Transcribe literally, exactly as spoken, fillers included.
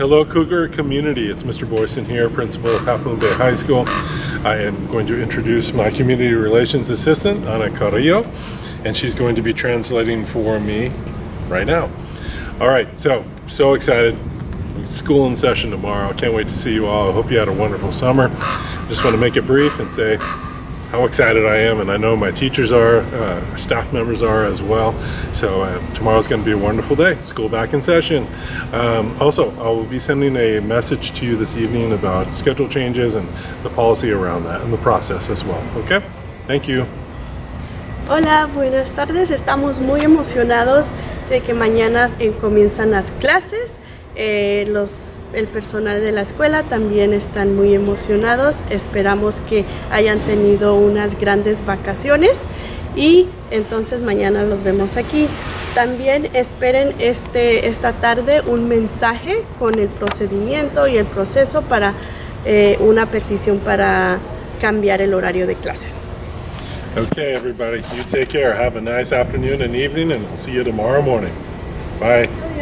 Hello Cougar community, it's Mister Boyson here, principal of Half Moon Bay High School. I am going to introduce my community relations assistant, Ana Carrillo, and she's going to be translating for me right now. All right, so, so excited. School in session tomorrow. Can't wait to see you all. I hope you had a wonderful summer. Just want to make it brief and say how excited I am, and I know my teachers are, uh, staff members are as well. So uh, tomorrow's going to be a wonderful day. School back in session. Um, also, I will be sending a message to you this evening about schedule changes and the policy around that and the process as well. Okay? Thank you. Hola, buenas tardes. Estamos muy emocionados de que mañana eh, comienzan las clases. Eh, los, el personal de la escuela también están muy emocionados. Esperamos que hayan tenido unas grandes vacaciones y entonces mañana los vemos aquí. También esperen este, esta tarde un mensaje con el procedimiento y el proceso para eh, una petición para cambiar el horario de clases. Okay, everybody, you take care. Have a nice afternoon and evening, and we'll see you tomorrow morning. Bye.